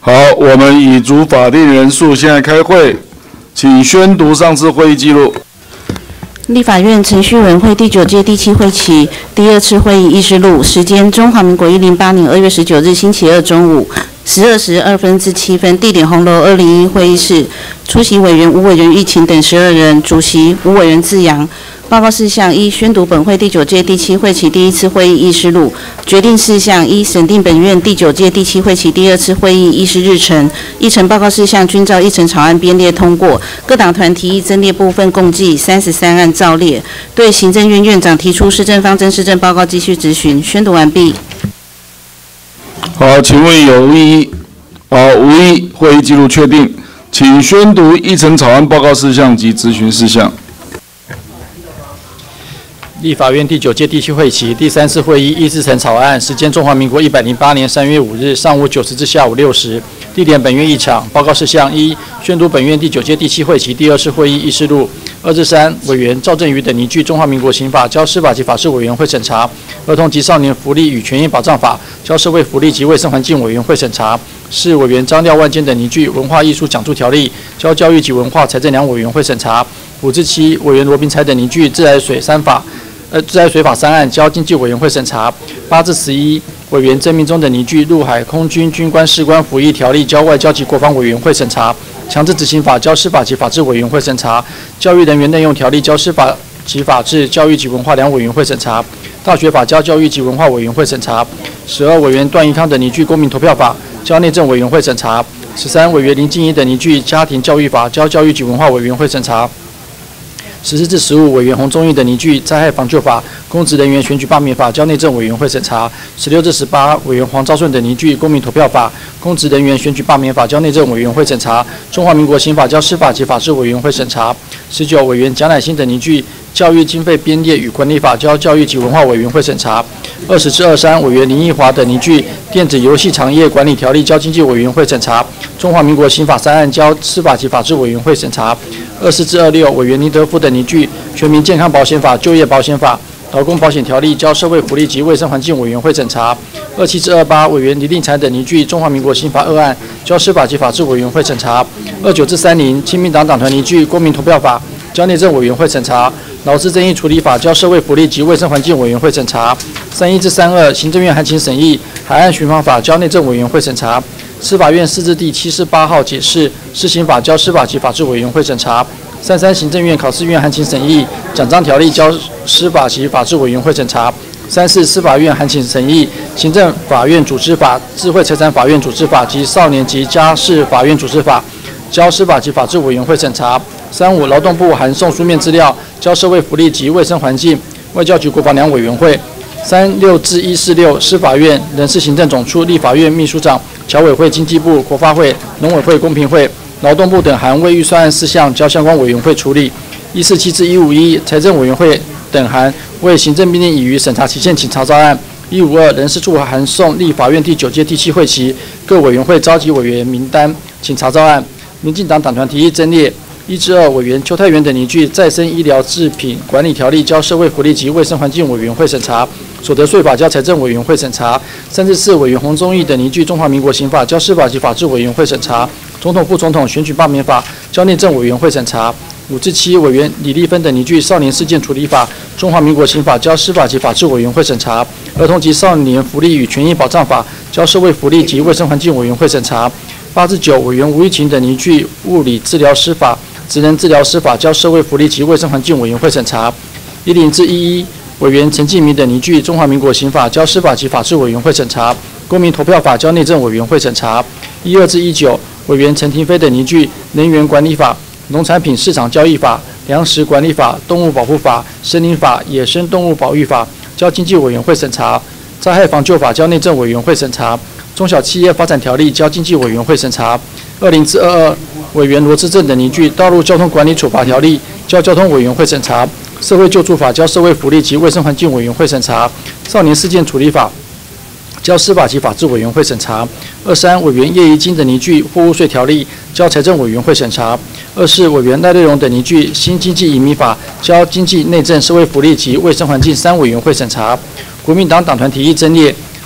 好，我们已足法定人数，现在开会，请宣读上次会议记录。 立法院程序委员会第9届第7会期第2次会议议事录，时间：中华民国108年2月19日星期二中午12时2分至7分，地点：红楼201会议室。出席委员吴委员玉琴等12人，主席吴委员自扬。报告事项：一、宣读本会第9届第7会期第1次会议议事录。决定事项：一、审定本院第9届第7会期第2次会议议事日程。议程报告事项均照议程草案编列通过。各党团提议增列部分共计33案照列。对行政院院长提出施政方针施政报告继续质询。宣读完毕。 好，请问有异议？无异，会议记录确定。请宣读议程草案报告事项及质询事项。 立法院第9届第7会期第3次会议议事程草案，时间：中华民国108年3月5日上午9时至下午6时，地点：本院议场。报告事项：一、宣读本院第9届第7会期第2次会议议事录。2至3，委员赵振宇等拟具《中华民国刑法》交司法及法制委员会审查；儿童及少年福利与权益保障法交社会福利及卫生环境委员会审查。4、委员张廖万坚等拟具《文化艺术讲助条例》交教育及文化财政两委员会审查。5至7，委员罗宾才等拟具《自来水法》3案交经济委员会审查。8至11，委员郑明忠等拟具《陆海空军军官士官服役条例》交外交及国防委员会审查。强制执行法交司法及法制委员会审查。教育人员内用条例交司法及法制、教育及文化两委员会审查。大学法交教育及文化委员会审查。12，委员段宜康等拟具《公民投票法》交内政委员会审查。13，委员林静怡等拟具《家庭教育法》交教育及文化委员会审查。14至15，委员洪忠义等拟具《灾害防救法》、公职人员选举罢免法交内政委员会审查。16至18，委员黄昭顺等拟具《公民投票法》、公职人员选举罢免法交内政委员会审查。中华民国刑法交司法及法制委员会审查。19，委员蒋乃馨等拟具《教育经费编列与管理法》交教育及文化委员会审查。20至23，委员林奕华等拟具《电子游戏产业管理条例》交经济委员会审查。中华民国刑法3案交司法及法制委员会审查。24至26，委员林德福等拟具《全民健康保险法》、就业保险法、劳工保险条例交社会福利及卫生环境委员会审查。27至28，委员李令才等拟具《中华民国刑法2案》交司法及法制委员会审查。29至30，亲民党党团拟具《公民投票法》交内政委员会审查。劳资争议处理法交社会福利及卫生环境委员会审查。31至32，行政院函请审议海岸巡防法交内政委员会审查。司法院释字第748号解释施行法交司法及法制委员会审查。33，行政院考试院函请审议奖章条例交司法及法制委员会审查。34，司法院函请审议行政法院组织法、智慧财产法院组织法及少年及家事法院组织法交司法及法制委员会审查。35，劳动部函送书面资料交社会福利及卫生环境、外交及国防两委员会。36至146，司法院、人事行政总处、立法院秘书长、侨委会、经济部、国发会、农委会、公平会、劳动部等函为预算案事项交相关委员会处理。147至151，财政委员会等函为行政命令已于审查期限请查照案。152，人事处函送立法院第9届第7会期各委员会召集委员名单请查照案。民进党党团提议增列。1至2，委员邱泰源等拟具《再生医疗制品管理条例》交社会福利及卫生环境委员会审查。所得税法交财政委员会审查。3至4，委员洪忠义等拟具《中华民国刑法》交司法及法制委员会审查。总统、副总统选举罢免法交内政委员会审查。5至7，委员李丽芬等拟具《少年事件处理法》、中华民国刑法交司法及法制委员会审查。儿童及少年福利与权益保障法交社会福利及卫生环境委员会审查。8至9，委员吴玉琴等拟具《物理治疗师法》、职能治疗师法交社会福利及卫生环境委员会审查。10至11，委员陈继明等拟具《中华民国刑法》交司法及法制委员会审查。公民投票法交内政委员会审查。12至19，委员陈廷飞等拟具《能源管理法》、农产品市场交易法、粮食管理法、动物保护法、森林法、野生动物保育法交经济委员会审查。灾害防救法交内政委员会审查。中小企业发展条例交经济委员会审查。20至22，委员罗志正等拟具《道路交通管理处罚条例》交交通委员会审查。社会救助法交社会福利及卫生环境委员会审查。少年事件处理法交司法及法制委员会审查。23，委员叶宜津等拟具《货物税条例》交财政委员会审查。24，委员赖瑞荣等拟具《新经济移民法》交经济内政社会福利及卫生环境3委员会审查。国民党党团提议增列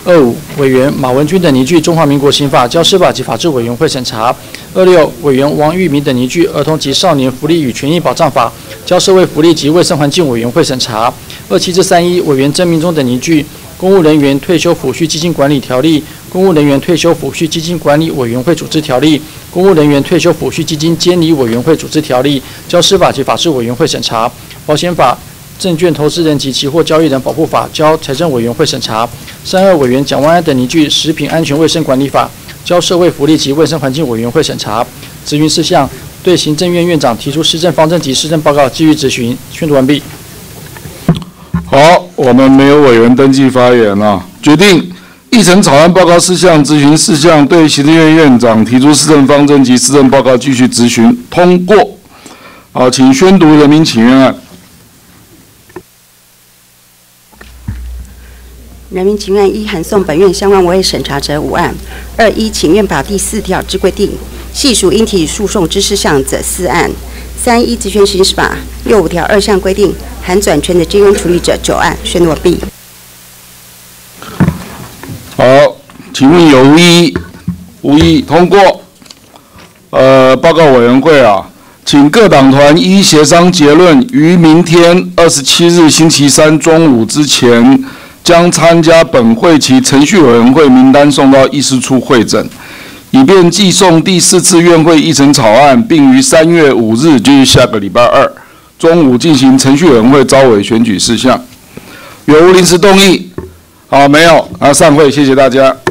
25委员马文君等拟具中华民国刑法交司法及法制委员会审查。26委员王玉明等拟具儿童及少年福利与权益保障法交社会福利及卫生环境委员会审查。27至31委员曾明忠等拟具公务人员退休抚恤基金管理条例、公务人员退休抚恤基金管理委员会组织条例、公务人员退休抚恤基金监理委员会组织条例交司法及法制委员会审查。保险法、证券投资人及期货交易人保护法交财政委员会审查。32委员蒋万安等拟具食品安全卫生管理法交社会福利及卫生环境委员会审查。质询事项对行政院院长提出施政方针及施政报告，继续质询。宣读完毕。 好，我们没有委员登记发言了，决定议程草案报告事项、质询事项对行政院院长提出施政方针及施政报告继续质询，通过。好，请宣读人民请愿案。 人民请愿一，函送本院相关委员审查者5案；2、依请愿法第4条之规定，系属应提起诉讼之事项者4案；3、依职权行使法65条2项规定，含转权的经验处理者9案。宣读完毕。 好，请问有无异议？无异议，通过。报告委员会啊，请各党团依协商结论，于明天27日星期三中午之前，将参加本会期程序委员会名单送到议事处会诊，以便寄送第4次院会议程草案，并于3月5日，就是下个礼拜2中午进行程序委员会召委选举事项。有无临时动议？好，没有。散会，谢谢大家。